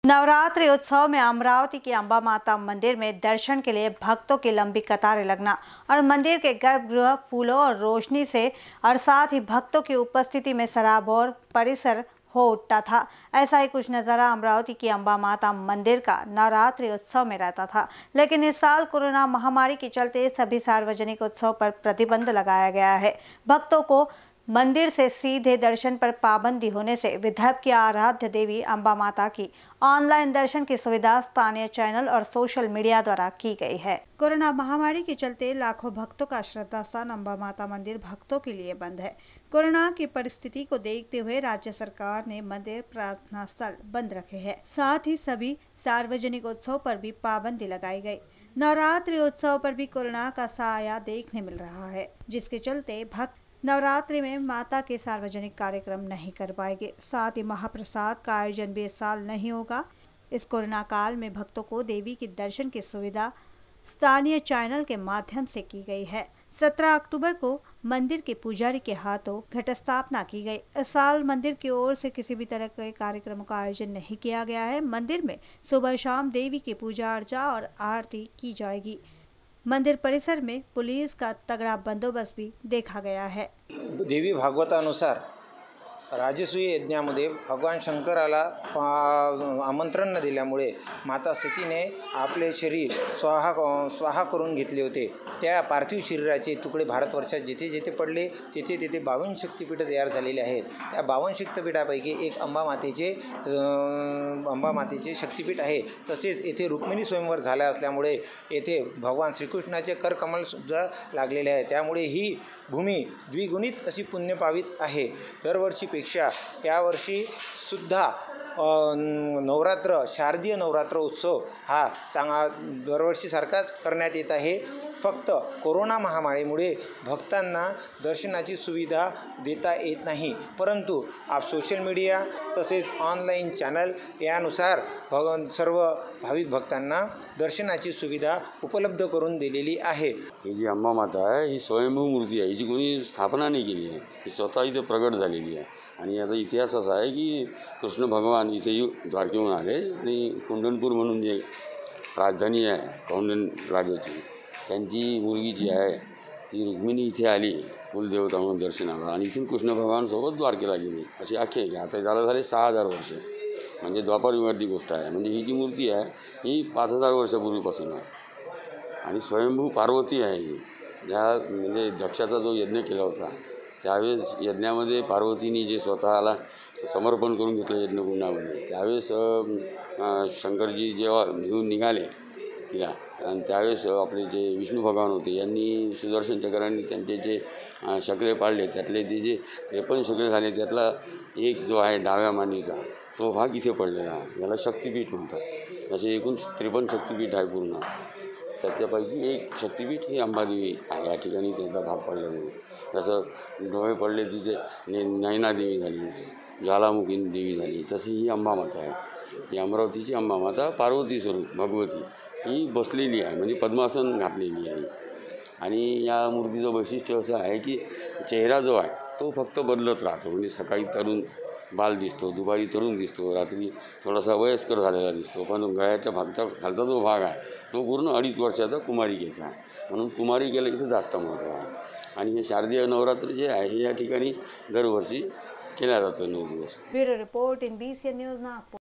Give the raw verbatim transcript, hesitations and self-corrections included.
नवरात्रि उत्सव में अमरावती की अंबा माता मंदिर में दर्शन के लिए भक्तों की लंबी कतारें लगना और मंदिर के गर्भगृह फूलों और रोशनी से और साथ ही भक्तों की उपस्थिति में सराबोर परिसर हो उठता था। ऐसा ही कुछ नज़ारा अमरावती की अंबा माता मंदिर का नवरात्रि उत्सव में रहता था। लेकिन इस साल कोरोना महामारी के चलते सभी सार्वजनिक उत्सव पर प्रतिबंध लगाया गया है। भक्तों को मंदिर से सीधे दर्शन पर पाबंदी होने से विदर्भ की आराध्य देवी अंबा माता की ऑनलाइन दर्शन की सुविधा स्थानीय चैनल और सोशल मीडिया द्वारा की गई है। कोरोना महामारी के चलते लाखों भक्तों का श्रद्धा स्थान अंबा माता मंदिर भक्तों के लिए बंद है। कोरोना की परिस्थिति को देखते हुए राज्य सरकार ने मंदिर प्रार्थना स्थल बंद रखे हैं। साथ ही सभी सार्वजनिक उत्सव पर भी पाबंदी लगाई गई। नवरात्रि उत्सव पर भी कोरोना का साया देखने मिल रहा है, जिसके चलते भक्त नवरात्रि में माता के सार्वजनिक कार्यक्रम नहीं कर पाएंगे। साथ ही महाप्रसाद का आयोजन भी इस साल नहीं होगा। इस कोरोना काल में भक्तों को देवी के दर्शन की सुविधा स्थानीय चैनल के माध्यम से की गई है। सत्रह अक्टूबर को मंदिर के पुजारी के हाथों घट स्थापना की गई। इस साल मंदिर की ओर से किसी भी तरह के कार्यक्रमों का आयोजन नहीं किया गया है। मंदिर में सुबह शाम देवी की पूजा अर्चा और आरती की जाएगी। मंदिर परिसर में पुलिस का तगड़ा बंदोबस्त भी देखा गया है। देवी भागवतानुसार राजसूय यज्ञामध्ये भगवान शंकराला आमंत्रण न दिल्यामुळे माता सतीने आपले शरीर स्वाहा स्वाहा करून घेतले होते। त्या पार्थिव शरीराचे तुकडे भारतवर्षात जेथे जेथे पडले तेथे तेथे बावन शक्तिपीठ तयार झालेले आहेत। त्या बावन शक्तिपीठापैकी एक अंबा मातेचे अंबा मातेचे शक्तिपीठ आहे। तसेच येथे रुक्मिणी स्वयंवर झाला असल्यामुळे येथे भगवान श्रीकृष्णाचे करकमल सुद्धा लागलेले आहे। त्यामुळे ही भूमी द्विगुणित अशी पुण्यपावित आहे। दरवर्षीपेक्षा यावर्षी सुद्धा नवरात्र शारदीय नवरात्र उत्सव हा चांगला दरवर्षीसारखाच करण्यात येत आहे। फक्त कोरोना महामारीमुळे भक्तांना दर्शनाची सुविधा देता येत नाही, परंतु आप सोशल मीडिया तसेच ऑनलाईन चॅनल यानुसार भगवान सर्व भाविक भक्तांना दर्शनाची सुविधा उपलब्ध करून दिलेली आहे। ही जी अंबा माता आहे ही स्वयंभू मूर्ती आहे, हिची कोणी स्थापना नाही केली आहे, ही स्वतः इथे प्रगट झालेली आहे। आणि याचा इतिहास असा आहे की कृष्ण भगवान इथे द्वारकेहून आले आणि कुंडनपूर म्हणून जे राजधानी आहे कौंडन राजाची, त्यांची मुलगी जी आहे ती रुक्मिणी इथे आली कुलदेवता म्हणून दर्शनाला आणि इथून कृष्ण भगवानसोबत द्वारकेला गेली अशी आख्यायिका आहे। आता त्याला झाले सहा हजार वर्ष, म्हणजे द्वापार युगातली गोष्ट आहे। म्हणजे ही जी मूर्ती आहे ही पाच हजार वर्षापूर्वीपासून आहे आणि स्वयंभू पार्वती आहे ही। ज्या म्हणजे दक्षाचा जो यज्ञ केला होता त्यावेळेस यज्ञामध्ये पार्वतीने जे स्वतःला समर्पण करून घेतलं यज्ञकुंडामध्ये, त्यावेळेस शंकरजी जेव्हा घेऊन निघाले तिला आणि त्यावेळेस आपले जे विष्णू भगवान होते यांनी सुदर्शन चक्राने त्यांचे जे शकले पाळले, त्यातले ते जे त्रेपन्न शकले झाले त्यातला एक जो आहे डाव्या मांडीचा तो भाग इथे पडलेला आहे। याला शक्तिपीठ म्हणतात। असे एकूण त्रेपन्न शक्तिपीठ आहे पूर्ण, त्याच्यापैकी एक शक्तिपीठ ही अंबादेवी आहे। या ठिकाणी त्यांचा भाग पडल्यामुळे जसं डोळे पडले तिथे ने नैना देवी झाली, ज्वालामुखी देवी झाली, तशी ही अंबा माता आहे। ही अमरावतीची अंबा माता पार्वती स्वरूप भगवती ही बसलेली आहे, म्हणजे पद्मासन घातलेली आहे। आणि या मूर्तीचं वैशिष्ट्य असं आहे की चेहरा जो आहे तो फक्त बदलत राहतो, म्हणजे सकाळी तरुण बाल दिसतो, दुपारी तरुण दिसतो, रात्री थोडासा वयस्कर झालेला दिसतो, पण गळ्याच्या भागचा खालचा जो भाग आहे तो पूर्ण अडीच वर्षाचा कुमारिकेचा आहे। म्हणून कुमारिकेला इथं जास्त महत्त्व आहे। आणि हे शारदीय नवरात्र जे आहे हे या ठिकाणी दरवर्षी केल्या जातं नऊ दिवस। Bureau report in B C N news Nagpur.